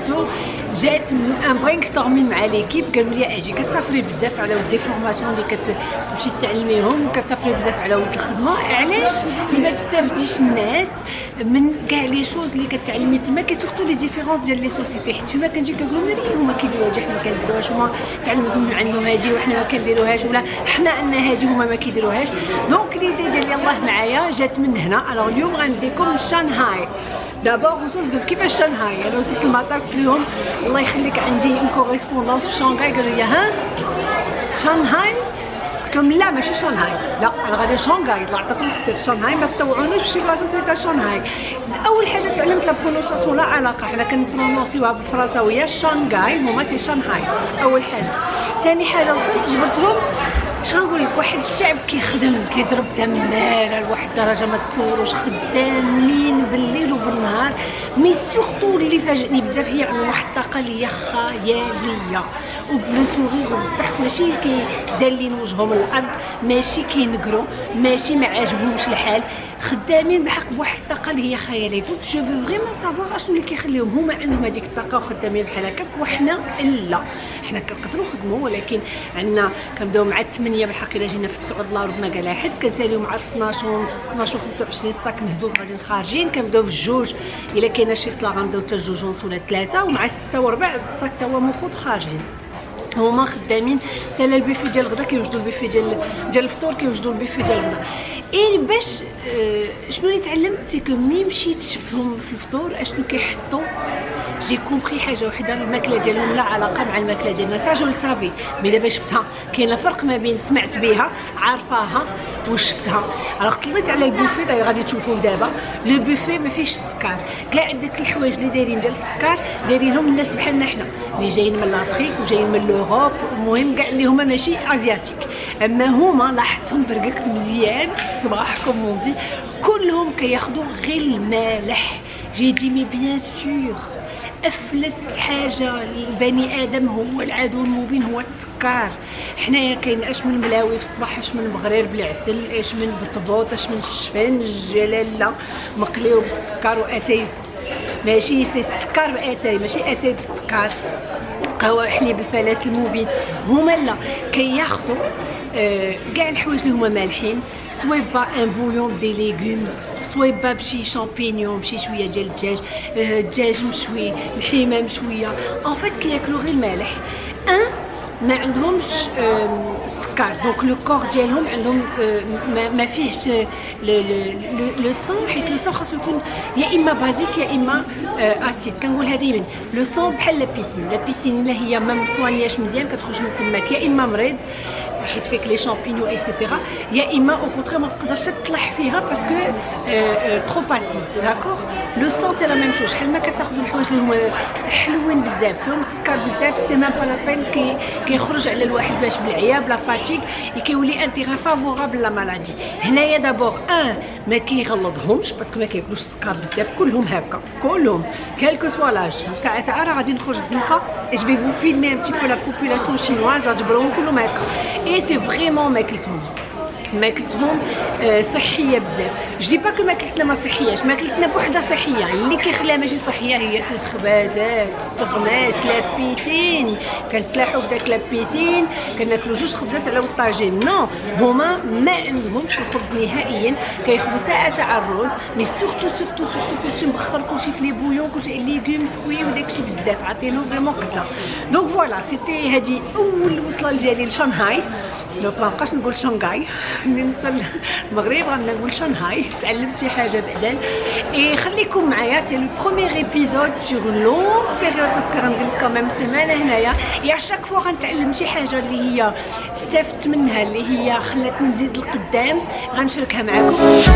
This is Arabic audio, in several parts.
شفتو جات ان برين ستورمين مع ليكيب، قالوا لي اجي كتسافري بزاف على ود دي فورماسيون اللي كتمشي تعلميهم، كتسافري بزاف على ود الخدمه، علاش ما تستافديش الناس من كاع لي شوز اللي كتعلمي تما، كي سورتو لي ديفيرونس ديال لي سوسيتي، حيت فيما كنجي كنقول لهم هما كيديروا هادي حنا كنديروهاش، هما تعلمتوا من عندهم هادي وحنا ما كنديروهاش، ولا حنا عندنا هادي هما ما كيديروهاش. دونك ليدي ديال يلاه معايا جات من هنا. الوغ اليوم غنديكم شانغهاي. دابا وصلت قلت كيفاش شانغهاي، انا وصلت المطار قلت لهم الله يخليك عندي اون كوريسبوندونس في شانغهاي، قالوا لي ها شانغهاي، قلت لهم لا ماشي شانغهاي، لا انا غادي شانغهاي، الله يعطيكم السر شانغهاي ما تطوعونيش في شي بلاصه سميتها شانغهاي. اول حاجه تعلمت لا برونونساسيون لا علاقه، حنا كنبرونونسيوها بالفرنساويه شانغهاي، هما سي شانغهاي اول حاجه. ثاني حاجه وصلت جبرتهم شنقول لك، واحد الشعب كيخدم كيضرب تماره لواحد الدرجه ما تصوروش، خدامين بالليل وبالنهار. مي سورتو اللي فاجئني بزاف هي عندهم واحد الطاقه اللي هي خياليه، وبلو سوريغ وبالضحك، ماشي دالين وجههم الارض، ماشي كينقروا، ماشي ما عاجبهمش الحال، خدامين بحق بواحد الطاقه اللي هي خياليه. قلت جو فو فريمون سافوار اشنو اللي كيخليهم هما عندهم هذيك الطاقه وخدامين بحال هكاك، وحنا لا، حنا كنقدروا نخدموا ولكن عندنا كنبداو مع 8 بالحق الا جينا في 9 د ربما قالها حد، كنساليو مع 12 و 25 صاك مهزوز غاديين خارجين، كنبداو في الجوج الا كاينه شي صلاه غنبداو حتى الجوج ونص ولا 3، ومع 6 وربع الصاك تا هو موخوض خارجين. هما خدامين سالا البيفي ديال الغدا كيوجدوا البيفي ديال الفطور، كيوجدوا البيفي ديال الغدا. اي باش شنو اللي تعلمت سي كو ملي مشيت شفتهم في الفطور اشنو كيحطوا، جي كومبري حاجه وحده، الماكله ديالهم لا علاقه مع الماكله ديالنا، سا جو صافي. مي دابا شفتها كاين فرق ما بين سمعت بها عارفاها وشفتها. الوغ طليت على البوفي، غادي تشوفوه دابا. لو بوفي ما فيهش السكر، كاع داك الحوايج اللي دايرين ديال السكر دايرينهم الناس بحالنا حنا اللي جايين من لافريك وجايين من لوروب، المهم كاع اللي هما ماشي ازياتيك. اما هما لاحظتهم برققت مزيان الصباح كوموندي، كلهم كياخذوا غير المالح. جي دي مي بيان سور افلس حاجه البني ادم هو العدو المبين هو السكر. حنايا كاين اش من ملاوي في الصباح، اش من مغرير بالعسل، اش من بطبوط، اش من الشفنج جلاله مقليو بالسكر واتاي، ماشي سي السكر باتاي، ماشي اتاي بالسكر. قهوه حليب الفلاس المبين، هما لا كياخذوا كاع الحوايج اللي هما مالحين، سويبا ان بويون دي ليغوم، سويبا بشي شامبينيون، بشي شويه ديال الدجاج، الدجاج مشوي، الحمام مشويه، ان فيت كياكلوا غير المالح. ما عندهمش السكر، دونك لو كور ديالهم عندهم ما فيهش لو سون، حيت لو سون خاصو يكون يا اما بازيك يا اما اسيد. كنقولها دائما لو سون بحال لا بيسين الا هي ما مصوانياش مزيان كتخرج من تماك يا اما مريض حيت فيك لي شامبينيون ايتترا، يا اما او كونترير ما تقدرش تطلع فيها باسكو ترو اسيد. داكور لو سون سي لا ميم شوز، شحال ما كتاخذوا الحوايج اللي هما حلوين بزاف فيهم السكر بزاف، سي ميم با لا بين كيخرج على الواحد باش بالعيا بلا فاتيك، كيولي انتيغا فافورابل لا مالادي. هنايا دابور ما كيغلطهمش باسكو ما كياكلوش السكر بزاف، كلهم هكا كلهم كالكو سوا لاج. ساعه راه غادي نخرج الزنقه اي جو في فو فيلمي ان تي بو لا بوبولاسيون شينواز، غتجبرهم كلهم هكا. اي سي فريمون ماكلتهم صحيه بزاف. جدي با كو ماكلتنا ما صحياش، ماكلتنا بوحدها صحيه، اللي كيخليها ماشي صحيه هي الخبازات، التغماس، لابيسين، كنتلاحوا في داك لابيسين كناكلوا جوج خبزات على الطاجين. نو هما ما عندهمش الخبز نهائيا، كياخذوا ساعه الروز، مي سورتو كلشي مبخر، كلشي في لي بويون، كلشي ليغوم فروي وداكشي بزاف، عطينو فريمون كتله. دونك فوالا سيتي هادي اول وصله ديالي لشانغهاي. دونك ما بقاش نقول شانغهاي، ملي نوصل المغرب غنبدا نقول شانغهاي. تعلمت شي حاجه بعدا. اي خليكم معايا، سي لو بروميير ايبيزود سور لونغ بيريود باسكو غنجلس كمان سيمانه هنايا. يا شاك فوا غنتعلم شي حاجه اللي هي استفدت منها، اللي هي خلاتني نزيد لقدام، غنشاركها معاكم.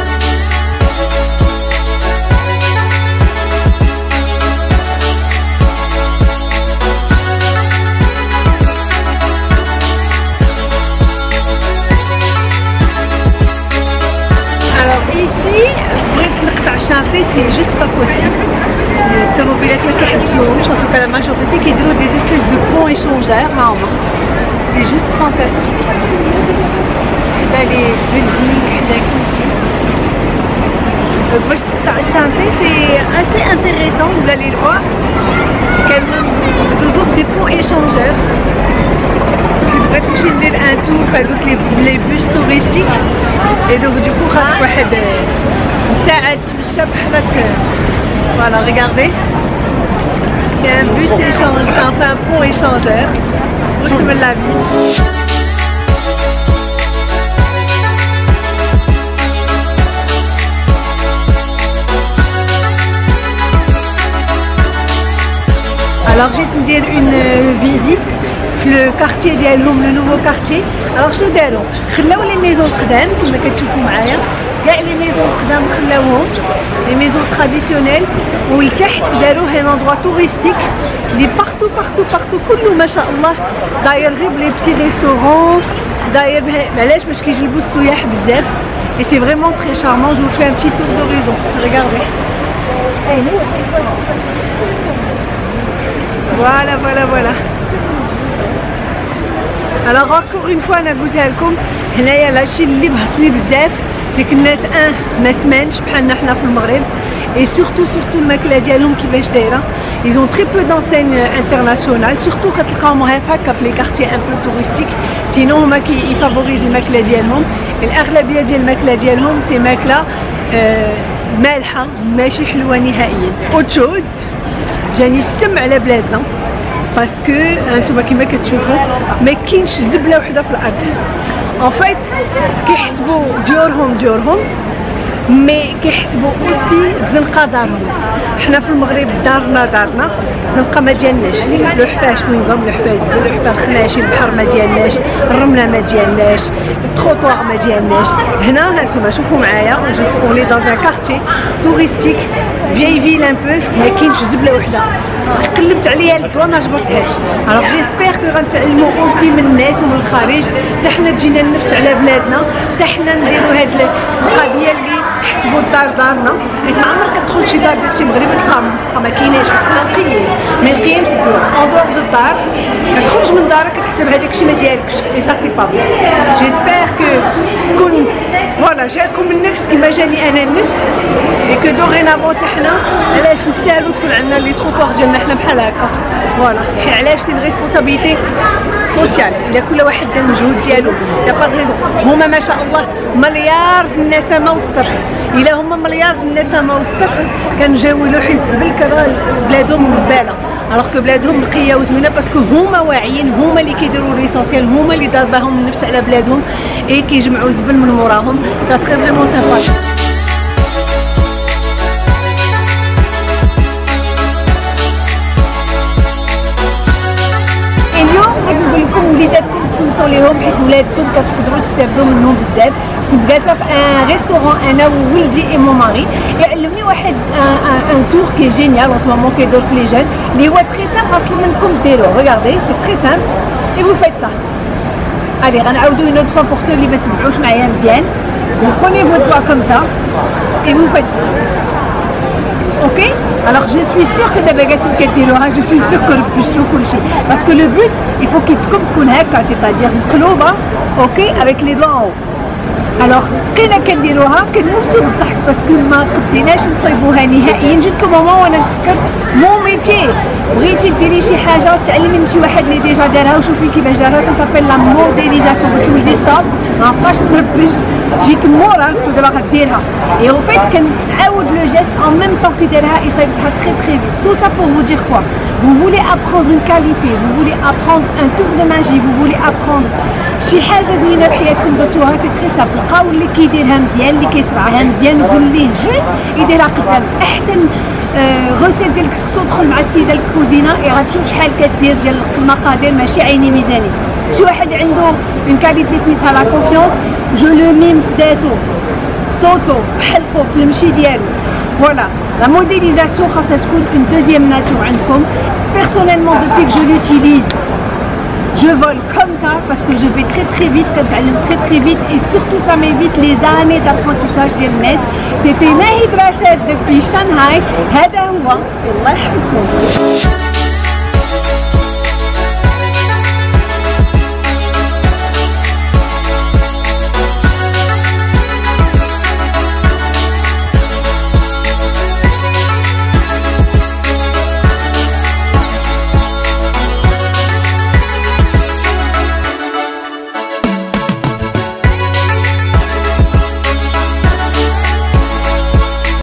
بغيت نقطع الشانطي، سي جوست با بوسيبل. الطوموبيلات ما كيحبسوهمش، ان توكا لا ماجوريتي كيديروا دي سبيس دو بون ايشونجور ها هما، سي جوست فانتاستيك. حدا لي بيلدينغ حدا كلشي. باش تقطع الشانطي سي اسي انتيريسون، ولا لي الفوا كان في هذوك لي بوس توريستيك اي دونك دوكو خاصك واحد ساعة تمشى بحال فوالا ريغاردي سي ان بوس ايشانج enfin un pont échangeur واش من لا في. Alors j'ai ندير une visite في le quartier ديالهم le nouveau quartier. Alors شنو داروا؟ خلاو لي ميزون قدام كما كتشوفوا معايا كاع لي ميزون قدام خلاوهم لي ميزون تراديسيونيل ولتحت داروه ان اندروا توريستيك لي بارتو كله ما شاء الله داير غير لي بتي ريستورون داير علاش باش كيجلبوا السياح بزاف et c'est vraiment très charmant. Je vous fais un petit tour d'horizon. Regardez. Voilà. Alors encore une fois انا قلتها لكم هنايا الشيء اللي بهتني بزاف ديك الناس ما سمانش بحالنا حنا في المغرب et surtout الماكله ديالهم كيفاش دايره. ils ont très peu d'enseignes internationales surtout كتلقاهم هكا في لي كارتي ان بو توريستيك sinon هما كيفافوريز الماكله ديالهم. الاغلبيه ديال الماكله ديالهم سي ماكله مالحه ماشي حلوه نهائيا. اوت شوز جاني السم على بلادنا باسكو انتوما كيما كتشوفوا ما كاينش زبله وحده في الارض. ان فايت كيحسبوا ديورهم مي كيحسبوا اوسي الزنقه دارهم. حنا في المغرب دارنا الزنقه ما ديالناش، لو حفاش وينهم لو حفا الخناشي البحر ما ديالناش، الرمله ما ديالناش، التروطوار ما ديالناش. هنا هانتوما شوفوا معايا اوني دون ان كارتي توريستيك فيي فيل ان بو ما كاينش زبله وحده. قلبت عليها الدوا ما جبرتهاش. الوغ جيسبيغ كو غنتعلموا اوسي من الناس ومن الخارج حتى حنا تجينا ننفس على بلادنا حتى حنا نديروا هاد القضيه اللي حسبوا الدار دارنا. حيت ما عمرك كتدخل شي دار ديال شي مغربي تلقاها مسخه ما كايناش حقيقيين مي كاين في الدور اون دور دو الدار كتخرج من دارك كتحسب هذاك الشيء ما ديالكش اي صافي با بيان. جيسبيغ كو كون فوالا جاكم النفس كما جاني انا النفس اي كو دوغينافون حتى حنا علاش نستاهلوا تكون عندنا لي تروطوار ديالنا حنا بحال هكا فوالا. علاش سي ريسبونسابيلتي سوسيال الا كل واحد دار المجهود ديالو يا با ريزون. هما ما شاء الله مليار النسمه والصرف الا هما مليار النسمه والصرف كانوا جاو يلوحوا الزبل كذا بلادهم زباله. الوغ كو بلادهم نقيه وزوينه باسكو هما واعيين هما اللي كيديروا ليسونسيال هما اللي دار بهم النفس على بلادهم اي كيجمعوا الزبل من موراهم. سا سخي فريمون سامبا. اليوم بغيت نقول لكم وليداتكم تصنتوا ليهم حيت ولادكم كتقدروا تستافدوا منهم بزاف. كنت جالسه في ان ريستورون انا وولدي اي مون ماري يعلمني واحد ان تور كي جينيال ان سو مومون كيدور في لي جون اللي هو تري سامبل. غنطلب منكم ديروه ريغاردي سي تري سامبل اي فو فايت سا. الي غنعاودو اون اوت فوا بور سو اللي ما تبعوش معايا مزيان. Vous prenez votre doigt comme ça et vous faites ça. Ok? Alors je suis sûre que d'abord je suis sûre que je parce que le but il faut qu'il comme تكون هكا c'est-à-dire مقلوبة ok avec les doigts en haut. alors بقينا كنديروها كنموتو بالضحك باسكو ما قديناش نصايبوها نهائيا جوسكو مومون وانا نتفكر مون ميتي. بغيتي ديري شي حاجه تعلمي من شي واحد اللي ديجا دارها وشوفي كيفاش دارها سافابيل لا موديليزاسيون. قلت له دي ستوب ما بقاش نربش جيت مورا دابا غديرها اي او فيت كنعاود لو جيست ان ميم طون كي دارها اي صايبتها تري تري فيت. تو سا بور فو دير كوا vous voulez apprendre une qualité vous voulez apprendre un tour de magie vous voulez apprendre شي حاجه زوينه بحياتكم درتوها سي تري سامبل. لقاو اللي كيديرها مزيان اللي كيسمعها مزيان نقول ليه جوست يديرها قدام. احسن غوسيت ديال الكسكسو دخل مع السيده الكوزينه غتشوف شحال كدير ديال المقادير ماشي عيني ميزاني. شي واحد عنده اون كاليتي سميتها لا كونفيونس جو لو ميم في ذاتو صوتو بحلقو في المشي ديالو. Voilà, la modélisation خاصها تكون une deuxième nature عندكم. Personnellement depuis que je l'utilise je vole comme ça parce que je vais très vite, كنتعلم très vite et surtout ça m'évite les années d'apprentissage ديال الناس. C'était Nahid Rachad depuis Shanghai. هذا هو الله يحفظكم.